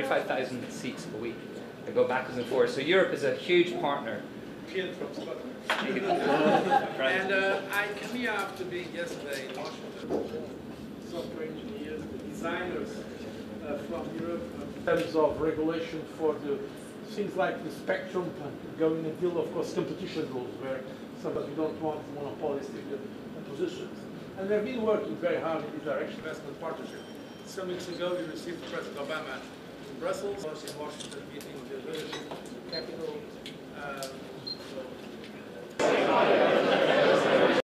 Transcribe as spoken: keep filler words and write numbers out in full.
thirty-five thousand seats a week that go backwards and forwards. So Europe is a huge partner. Kid from Scotland. And uh, I came here after being yesterday in Washington. Software engineers, designers uh, from Europe. In terms of regulation for the things like the spectrum, going until, of course, competition rules, where somebody don't want monopolistic positions. And they've been working very hard in this direction. Investment partnership. Some weeks ago, we received President Obama in Brussels, in Washington, meeting the leadership capital.